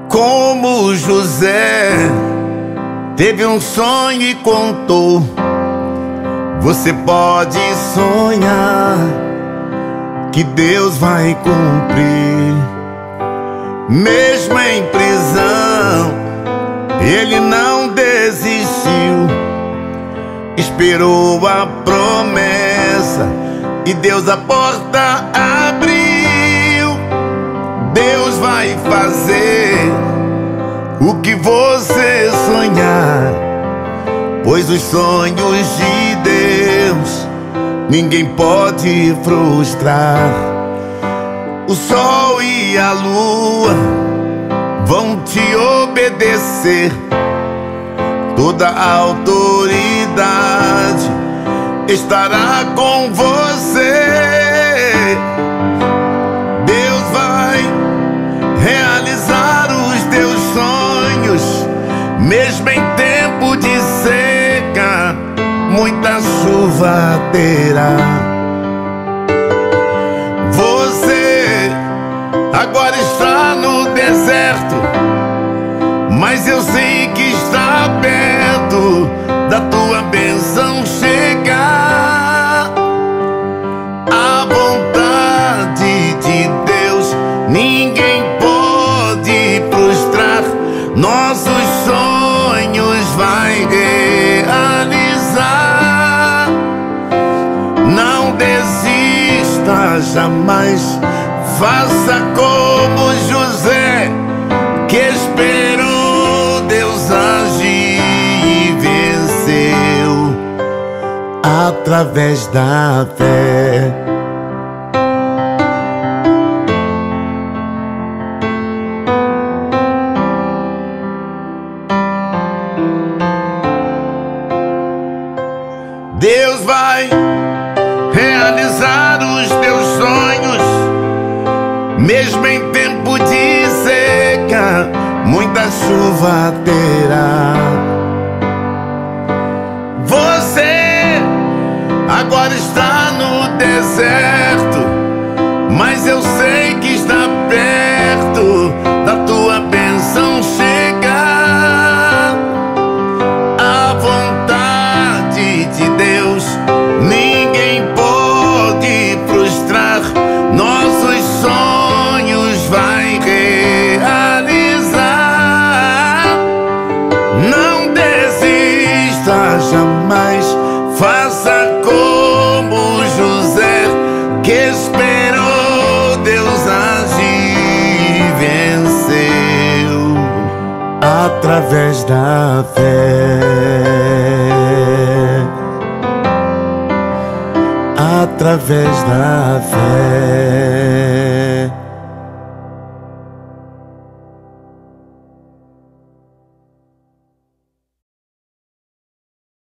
Como José teve um sonho e contou, você pode sonhar que Deus vai cumprir. Mesmo em prisão, ele não desistiu, esperou a promessa e Deus a porta abriu. Deus vai fazer o que você sonhar, pois os sonhos de Deus ninguém pode frustrar. O sol e a lua vão te obedecer, toda a autoridade estará com você. Deus vai realizar os teus sonhos, mesmo em tempo de seca, muita chuva terá. Você agora está no deserto, mas eu sei que está perto da tua bênção chegar. A vontade de Deus ninguém pode frustrar, nossos sonhos vai realizar. Não desista jamais, faça como José, que esperou Deus agir e venceu através da fé. Deus vai realizar os teus sonhos, mesmo em tempo de seca, muita chuva terá. Você agora está no deserto, mas eu sei que está perto da tua bênção chegar. A vontade de Deus ninguém pode frustrar, nossos sonhos vai realizar. Não desista jamais, faça como José, que esperou Deus agir e venceu através da fé. Através da fé.